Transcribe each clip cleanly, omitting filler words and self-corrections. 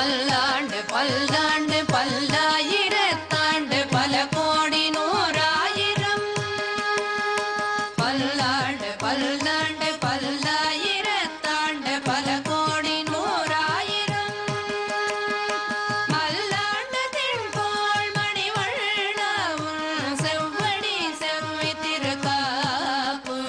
பல்லாண்டு பல்லாண்டு பல்லாயிரத்தாண்டு பல கோடி நூறாயிரம் பல்லாண்டு பல்லாண்டு பல்லாயிரத்தாண்டு பல கோடி நூறாயிரம் மல்லாண்டு திண்போள் மணிவண்ணவும் செவ்வடி செவ்வி திருக்காப்பு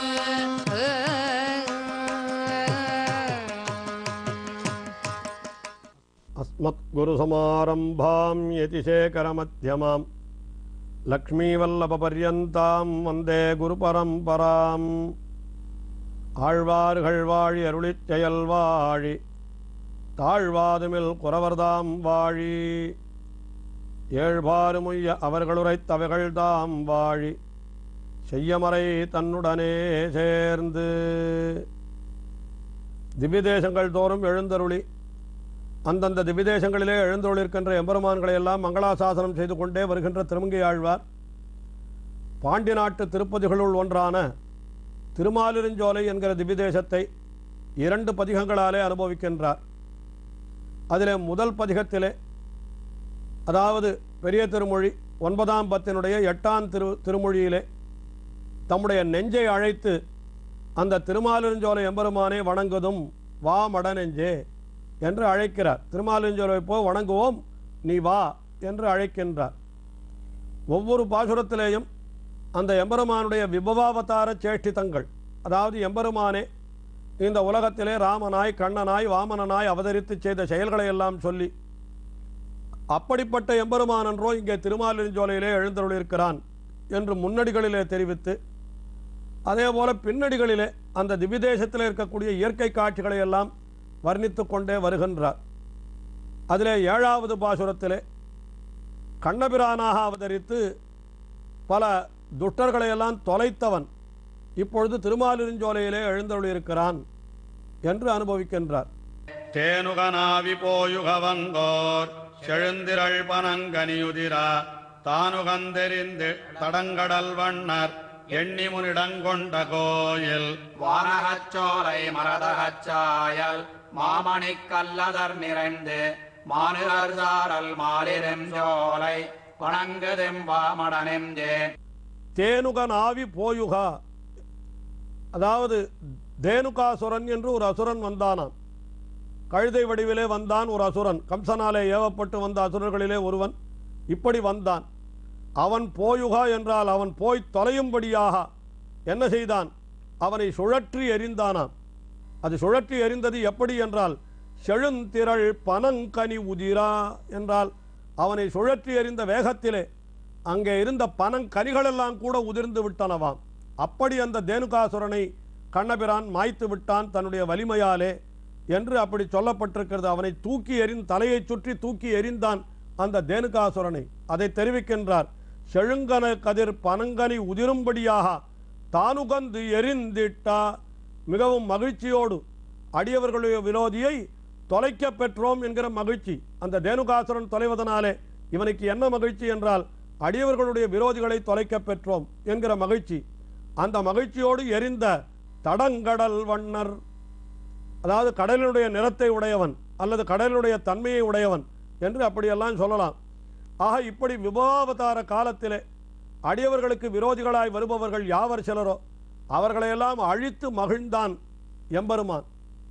अस्मत्गुरुसमारम्भां यतिशेखरमध्यमां लक्ष्मीवल्लभपर्यन्तां वन्दे गुरुपरम्पराम् ஆழ்வார்கள் வாழி அருளிச் செயல் வாழி தாழ்வாதுமில் குறவர்தாம் வாழி ஏழ்பாறுமுய்ய அவர்களுரைத்தவைகள் தாம் வாழி செய்யமறை தன்னுடனே சேர்ந்து திவ்யதேசங்கள் தோறும் எழுந்தருளி அந்தந்த திவ்யதேசங்களிலே எழுந்தருளிருக்கின்ற எம்பெருமான்களை எல்லாம் மங்களாசாசனம் செய்து கொண்டே வருகின்ற திருமங்கை ஆழ்வார் பாண்டி நாட்டு திருப்பதிகளுள் ஒன்றான திருமாலிருஞ்சோலை என்கிற திவ்யதேசத்தை 2 பதிகங்களாலே அனுபவிக்கின்றார். அதிலே முதல் பதிகத்திலே, அதாவது பெரிய திருமொழி 9ஆம் பத்தினுடைய 8ஆம் திருமொழியிலே தம்முடைய நெஞ்சை அழைத்து அந்த திருமாலிருஞ்சோலை எம்பெருமானை வணங்குதும் வா மடநெஞ்சே என்று அழைக்கிறார். திருமாலிருஞ்சோலை போ வணங்குவோம், நீ வா என்று அழைக்கின்றார். ஒவ்வொரு பாசுரத்திலேயும் அந்த எம்பெருமானுடைய விபவாவதார சேஷ்டிதங்கள், அதாவது எம்பெருமானே இந்த உலகத்திலே ராமனாய் கண்ணனாய் வாமனனாய் அவதரித்து செய்த செயல்களை எல்லாம் சொல்லி, அப்படிப்பட்ட எம்பெருமான் என்றோ இங்கே திருமாலிருஞ்சோலையிலே எழுந்தருளிருக்கிறான் என்று முன்னடிகளிலே தெரிவித்து, அதேபோல பின்னடிகளிலே அந்த திவ்யதேசத்தில் இருக்கக்கூடிய இயற்கை காட்சிகளை எல்லாம் வர்ணித்து கொண்டே வருகின்றார். அதிலே 7வது பாசுரத்திலே கண்ணபிரானாக அவதரித்து பல துஷ்டர்களையெல்லாம் தொலைத்தவன் இப்பொழுது திருமாலிருஞ்சோலையிலே எழுந்தருளியிருக்கிறான் என்று அனுபவிக்கின்றார். தேனுகனாவி போயுகவங்கோர் செழுந்திரள் பனங்கனியுதிரா தானுகந்தெறிந்து தடங்கடல் வண்ணர் எண்ணி முனிடங்கொண்ட கோயில் வானகச்சோலை மரதகச்சாயல் மாமணிக்கல்லதர் நிறைந்து மானுகர்சாரல் மாலிரும் ஜோலை வணங்குதும் வாமடனெஞ்சே. தேனுகனாவி போயுகா, அதாவது தேனுகாசுரன் என்று ஒரு அசுரன் வந்தானாம். கழுதை வடிவிலே வந்தான் ஒரு அசுரன், கம்சனாலே ஏவப்பட்டு வந்த அசுரர்களிலே ஒருவன். இப்படி வந்தான். அவன் போயுகா என்றால் அவன் போய் தொலையும்படியாக என்ன செய்தான்? அவனை சுழற்றி எறிந்தானாம். அது சுழற்றி எறிந்தது எப்படி என்றால், செழுந்திரள் பனங்கனி உதிரா என்றால் அவனை சுழற்றி எறிந்த வேகத்திலே அங்கே இருந்த பனங்கனிகளெல்லாம் கூட உதிர்ந்து விட்டனவாம். அப்படி அந்த தேனுகாசுரனை கண்ணபிரான் மாய்த்து விட்டான் தன்னுடைய வலிமையாலே என்று அப்படி சொல்லப்பட்டிருக்கிறது. அவனை தூக்கி தலையை சுற்றி தூக்கி எறிந்தான் அந்த தேனுகாசுரனை. அதை தெரிவிக்கின்றார். செழுங்கன கதிர் பனங்கனி உதிரும்படியாக தானுகந்து எரிந்திட்டா. மிகவும் மகிழ்ச்சியோடு அடியவர்களுடைய விரோதியை தொலைக்க பெற்றோம் என்கிற மகிழ்ச்சி. அந்த தேனுகாசுரன் தொலைவதனாலே இவனுக்கு என்ன மகிழ்ச்சி என்றால், அடியவர்களுடைய விரோதிகளை தொலைக்க பெற்றோம் என்கிற மகிழ்ச்சி. அந்த மகிழ்ச்சியோடு எரிந்த தடங்கடல் வண்ணர், அதாவது கடலினுடைய நிறத்தை உடையவன் அல்லது கடலினுடைய தன்மையை உடையவன் என்று அப்படியெல்லாம் சொல்லலாம். ஆக இப்படி விபவாவதார காலத்திலே அடியவர்களுக்கு விரோதிகளாய் வருபவர்கள் யாவர் சிலரோ அவர்களையெல்லாம் அழித்து மகிழ்ந்தான் எம்பெருமான்.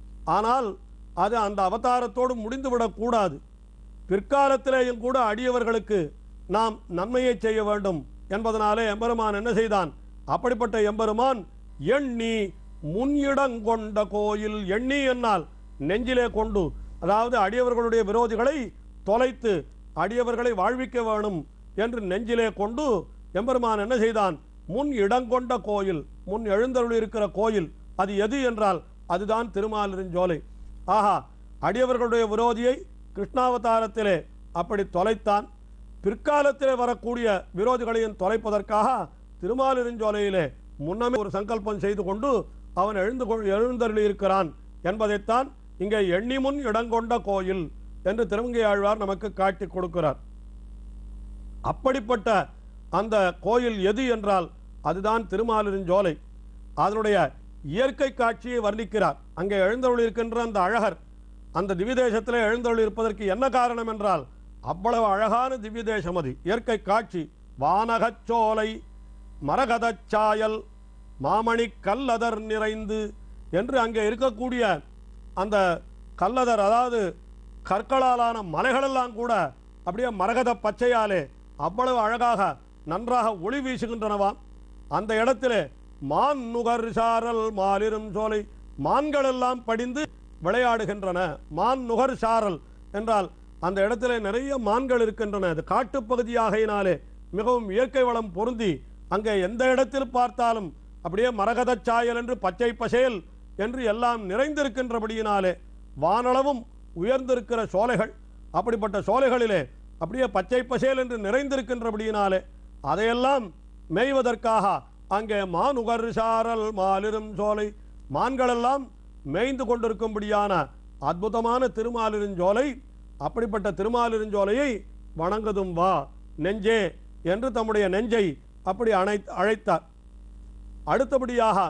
ஆனால் அது அந்த அவதாரத்தோடு முடிந்துவிடக்கூடாது. பிற்காலத்திலேயும் கூட அடியவர்களுக்கு நாம் நன்மையை செய்ய வேண்டும் என்பதனாலே எம்பெருமான் என்ன செய்தான்? அப்படிப்பட்ட எம்பெருமான் எண்ணி முன்னிடங்கொண்ட கோயில். எண்ணி என்னால் நெஞ்சிலே கொண்டு, அதாவது அடியவர்களுடைய விரோதிகளை தொலைத்து அடியவர்களை வாழ்விக்க வேணும் என்று நெஞ்சிலே கொண்டு எம்பெருமான் என்ன செய்தான்? முன் இடங்கொண்ட கோயில், முன் எழுந்தருள் இருக்கிற கோயில் அது எது என்றால் அதுதான் திருமாலிருஞ்சோலை. ஆஹா, அடியவர்களுடைய விரோதியை கிருஷ்ணாவதாரத்திலே அப்படி தொலைத்தான். பிற்காலத்திலே வரக்கூடிய விரோதிகளையும் தொலைப்பதற்காக திருமாலிருஞ்சோலையிலே முன்னமே ஒரு சங்கல்பம் செய்து கொண்டு அவன் எழுந்தருளி இருக்கிறான் என்பதைத்தான் இங்கே எண்ணி முன் இடங்கொண்ட கோயில் என்று திருமங்கை ஆழ்வார் நமக்கு காட்டி கொடுக்கிறார். அப்படிப்பட்ட அந்த கோயில் எது என்றால் அதுதான் திருமாலிருஞ்சோலை. அதனுடைய இயற்கை காட்சியை வர்ணிக்கிறார். அங்கே எழுந்தருளி இருக்கின்ற அந்த அழகர் அந்த திவ்ய தேசத்திலே எழுந்தருள் இருப்பதற்கு என்ன காரணம் என்றால் அவ்வளவு அழகான திவ்ய தேசம் அது. இயற்கை காட்சி, வானகச்சோலை மரகதச்சாயல் மாமணி கல்லதர் நிறைந்து என்று அங்கே இருக்கக்கூடிய அந்த கல்லதர், அதாவது கற்களாலான மலைகளெல்லாம் கூட அப்படியே மரகத பச்சையாலே அவ்வளவு அழகாக நன்றாக ஒளி வீசுகின்றனவாம். அந்த இடத்திலே மான் நுகர் சாரல் மாலிரும் சோலை, மான்கள் எல்லாம் படிந்து விளையாடுகின்றன. மான் நுகர் சாரல் என்றால் அந்த இடத்திலே நிறைய மான்கள் இருக்கின்றன. அது காட்டுப்பகுதியாகையினாலே மிகவும் இயற்கை வளம் பொருந்தி அங்கே எந்த இடத்தில் பார்த்தாலும் அப்படியே மரகத சாயல் என்று பச்சை பசேல் என்று எல்லாம் நிறைந்திருக்கின்றபடியினாலே வானளவும் உயர்ந்திருக்கிற சோலைகள், அப்படிப்பட்ட சோலைகளிலே அப்படியே பச்சை பசேல் என்று நிறைந்திருக்கின்றபடியினாலே அதையெல்லாம் மேய்வதற்காக அங்கே மானுகர் சாரல் மாலிரும் சோலை, மான்களெல்லாம் மேய்ந்து கொண்டிருக்கும்படியான அற்புதமான திருமாலிருஞ்சோலை. அப்படிப்பட்ட திருமாலிருஞ்சோலையை வணங்குதும் வா நெஞ்சே என்று தம்முடைய நெஞ்சை அப்படி அழைத்தார். அடுத்தபடியாக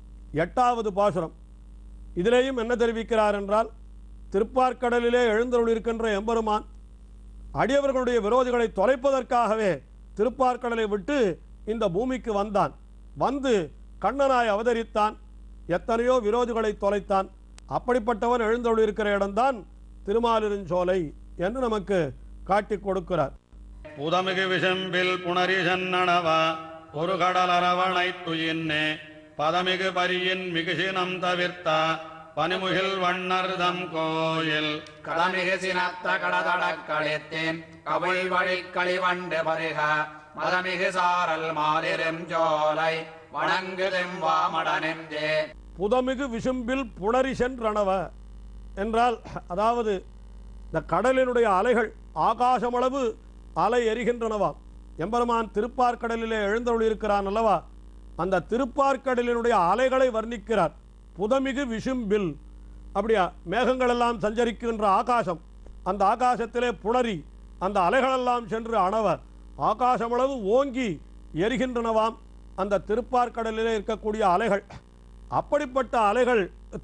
8வது பாசுரம். இதிலேயும் என்ன தெரிவிக்கிறார் என்றால், திருப்பார்க்கடலிலே எழுந்தருள் இருக்கின்ற எம்பெருமான் அடியவர்களுடைய விரோதிகளை தொலைப்பதற்காகவே திருப்பார்க்கடலை விட்டு இந்த பூமிக்கு வந்தான். வந்து கண்ணனாய் அவதரித்தான். எத்தனையோ விரோதிகளை தொலைத்தான். அப்படிப்பட்டவன் எழுந்தருள் இருக்கிற இடம்தான் திருமாலிருஞ்சோலை என்று நமக்கு காட்டிக் கொடுக்கிறார். புதமிகு விசம்பில் புணரி சென்னடவா ஒரு கடல் அரவணை துயின்னே பதமிகு பரியின் மிகுசினம் தவிர்த்தா பனிமுகில் வண்ணர்தம் கோயில் கடமிகு சினத்த கடதட கழித்தேன் கவுள் வழி களிவண்டு பருக மதமிகு சாரல் மாலிரும் ஜோலை வணங்குதும் வாமடனெஞ்சே. புதமிகு விசும்பில் புணரி சென்றனவ என்றால், அதாவது இந்த கடலினுடைய அலைகள் ஆகாசமளவு அலை எரிகின்றனவாம். எம்பெருமான் திருப்பார்க்கடலிலே எழுந்தருள் இருக்கிறான் அல்லவா, அந்த திருப்பார்க்கடலினுடைய அலைகளை வர்ணிக்கிறார். புதமிகு விசும்பில், அப்படியா மேகங்கள் எல்லாம் சஞ்சரிக்கின்ற ஆகாசம், அந்த ஆகாசத்திலே புணரி, அந்த அலைகளெல்லாம் சென்று அணவ ஆகாசமளவு ஓங்கி எரிகின்றனவாம் அந்த திருப்பார்க்கடலிலே இருக்கக்கூடிய அலைகள். அப்படிப்பட்ட அலைகள்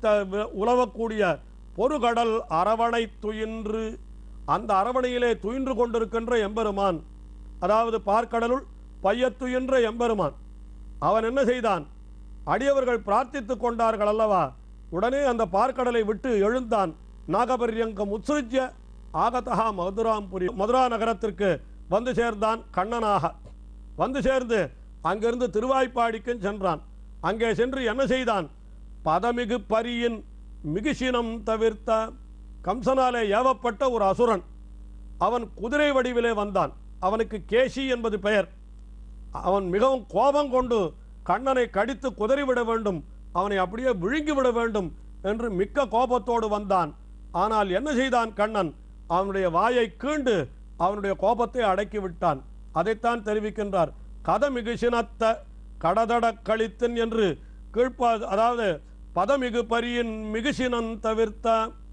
உலவக்கூடிய பொறுகடல் அரவணை துயின்று, அந்த அரவணையிலே துயின்று கொண்டிருக்கின்ற எம்பெருமான், அதாவது பார்க்கடலுள் பையத்துயின்ற எம்பெருமான், அவன் என்ன செய்தான்? அடியவர்கள் பிரார்த்தித்துக் கொண்டார்கள் அல்லவா, உடனே அந்த பார்க்கடலை விட்டு எழுந்தான். நாகபரியங்கம் உத்ஸ்ருஜ்ய ஆகதா மதுராம்புரி, மதுரா நகரத்திற்கு வந்து சேர்ந்தான். கண்ணனாக வந்து சேர்ந்து அங்கிருந்து திருவாய்ப்பாடிக்கும் சென்றான். அங்கே சென்று என்ன செய்தான்? பதமிகு பரியின் மிகுசினம் தவிர்த்த, கம்சனாலே ஏவப்பட்ட ஒரு அசுரன், அவன் குதிரை வடிவிலே வந்தான். அவனுக்கு கேசி என்பது பெயர். அவன் மிகவும் கோபம் கொண்டு கண்ணனை கடித்து குதறிவிட வேண்டும், அவனை அப்படியே விழுங்கிவிட வேண்டும் என்று மிக்க கோபத்தோடு வந்தான். ஆனால் என்ன செய்தான் கண்ணன்? அவனுடைய வாயை கீண்டு அவனுடைய கோபத்தை அடக்கிவிட்டான். அதைத்தான் தெரிவிக்கின்றார். கதமிகு சினத்த கடதட கழித்தன் என்று கீழ்ப்பா, அதாவது பதமிகு பரியின் மிகுசினம் தவிர்த்த,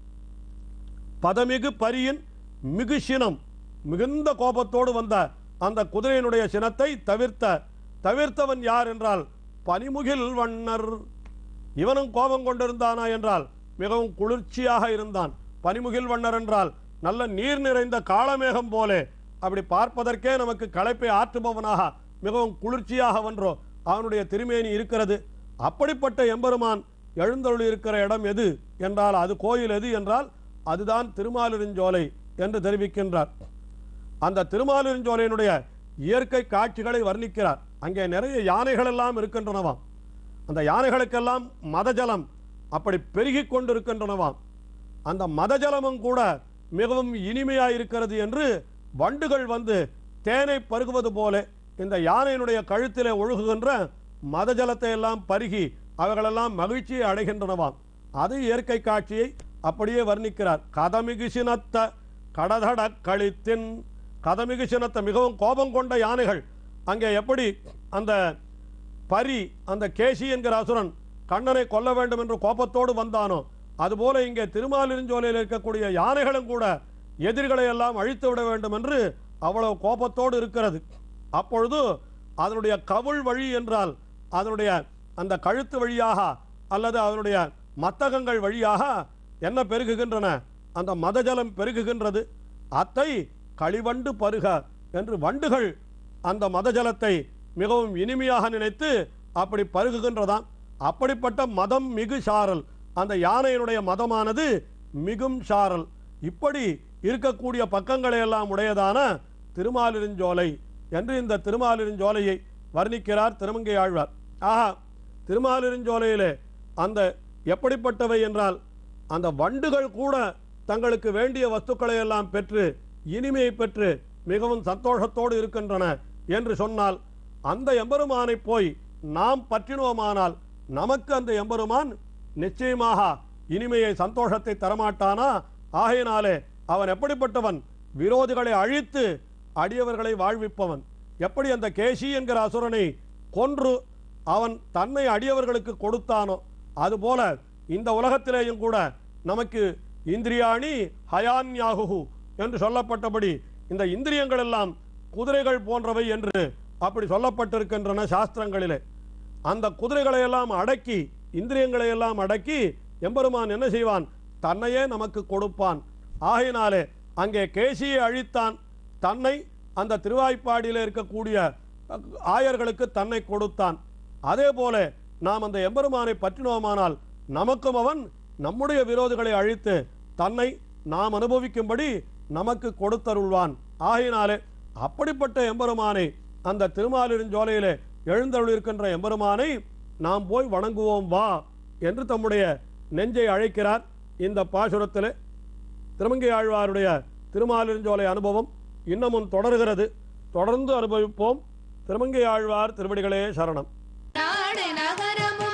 பதமிகு பரியின் மிகுசினம், மிகுந்த கோபத்தோடு வந்த அந்த குதிரையினுடைய சினத்தை தவிர்த்தவன் யார் என்றால் பனிமுகில் வண்ணர். இவனும் கோபம் கொண்டிருந்தானா என்றால் மிகவும் குளிர்ச்சியாக இருந்தான். பனிமுகில் வண்ணர் என்றால் நல்ல நீர் நிறைந்த காளமேகம் போலே, அப்படி பார்ப்பதற்கே நமக்கு களைப்பை ஆற்றுபவனாக மிகவும் குளிர்ச்சியாக வென்றோ அவனுடைய திருமேனி இருக்கிறது. அப்படிப்பட்ட எம்பெருமான் எழுந்தருள் இருக்கிற இடம் எது என்றால், அது கோயில் எது என்றால் அதுதான் திருமாலிருஞ்சோலை என்று தெரிவிக்கின்றார். அந்த திருமாலிருஞ்சோலையினுடைய இயற்கை காட்சிகளை வர்ணிக்கிறார். அங்கே நிறைய யானைகள் எல்லாம் இருக்கின்றனவாம். அந்த யானைகளுக்கெல்லாம் மதஜலம் அப்படி பெருகி கொண்டிருக்கின்றனவாம். அந்த மதஜலமும் கூட மிகவும் இனிமையாக இருக்கிறது என்று வண்டுகள் வந்து தேனை பருகுவது போல இந்த யானையினுடைய கழுத்திலே ஒழுகுகின்ற மதஜலத்தை எல்லாம் பருகி அவைகளெல்லாம் மகிழ்ச்சியை அடைகின்றனவாம். அது இயற்கை காட்சியை அப்படியே வர்ணிக்கிறார். கதமிகு சினத்த கடதட கழித்தின், கதமிகு சினத்த மிகவும் கோபம் கொண்ட யானைகள். அங்கே எப்படி அந்த பரி, அந்த கேசி என்கிற அசுரன் கண்ணனை கொல்ல வேண்டும் என்று கோபத்தோடு வந்தானோ, அதுபோல இங்கே திருமாலிருஞ்சோலையில் இருக்கக்கூடிய யானைகளும் கூட எதிரிகளை எல்லாம் அழித்து விட வேண்டும் என்று அவ்வளவு கோபத்தோடு இருக்கிறது. அப்பொழுது அதனுடைய கவுள் வழி என்றால் அதனுடைய அந்த கழுத்து வழியாக அல்லது அதனுடைய மத்தகங்கள் வழியாக என்ன பெருகுகின்றன? அந்த மதஜலம் பெருகுகின்றது. அத்தை களிவண்டு பருக என்று வண்டுகள் அந்த மதஜலத்தை மிகவும் இனிமையாக நினைத்து அப்படி பருகுகின்றதாம். அப்படிப்பட்ட மதம் மிகு சாரல், அந்த யானையினுடைய மதமானது மிகும் சாரல். இப்படி இருக்கக்கூடிய பக்கங்களை எல்லாம் உடையதான திருமாலிருஞ்சோலை என்று இந்த திருமாலிருஞ்சோலையை வர்ணிக்கிறார் திருமங்கை ஆழ்வார். ஆஹா, திருமாலிருஞ்சோலையிலே அந்த எப்படிப்பட்டவை என்றால் அந்த வண்டுகள் கூட தங்களுக்கு வேண்டிய வஸ்துக்களை எல்லாம் பெற்று இனிமையை பெற்று மிகவும் சந்தோஷத்தோடு இருக்கின்றன என்று சொன்னால், அந்த எம்பெருமானை போய் நாம் பற்றினோமானால் நமக்கு அந்த எம்பெருமான் நிச்சயமாக இனிமையை சந்தோஷத்தை தரமாட்டானா? ஆகையினாலே அவன் எப்படிப்பட்டவன்? விரோதிகளை அழித்து அடியவர்களை வாழ்விப்பவன். எப்படி அந்த கேசி என்கிற அசுரனை கொன்று அவன் தன்னை அடியவர்களுக்கு கொடுத்தானோ, அதுபோல இந்த உலகத்திலேயும் கூட நமக்கு இந்திரியாணி ஹயான்யாகு என்று சொல்லப்பட்டபடி இந்த இந்திரியங்கள் எல்லாம் குதிரைகள் போன்றவை என்று அப்படி சொல்லப்பட்டிருக்கின்றன சாஸ்திரங்களிலே. அந்த குதிரைகளை எல்லாம் அடக்கி இந்திரியங்களை எல்லாம் அடக்கி எம்பெருமான் என்ன செய்வான்? தன்னையே நமக்கு கொடுப்பான். ஆகையினாலே அங்கே கேசியை அழித்தான், தன்னை அந்த திருவாய்ப்பாடியில் இருக்கக்கூடிய ஆயர்களுக்கு தன்னை கொடுத்தான். அதே போல நாம் அந்த எம்பெருமானை பற்றினோமானால் நமக்கும் அவன் நம்முடைய விரோதிகளை அழித்து தன்னை நாம் அனுபவிக்கும்படி நமக்கு கொடுத்தருள்வான். ஆகையினாலே அப்படிப்பட்ட எம்பெருமானை, அந்த திருமாலிருஞ்சோலையிலே எழுந்தருளிருக்கின்ற எம்பெருமானை நாம் போய் வணங்குவோம் வா என்று தம்முடைய நெஞ்சை அழைக்கிறார். இந்த பாசுரத்திலே திருமங்கை ஆழ்வாருடைய திருமாலிருஞ்சோலை அனுபவம் இன்னமும் தொடர்கிறது. தொடர்ந்து அனுபவிப்போம். திருமங்கை ஆழ்வார் திருவடிகளே சரணம். நாடு நகரமு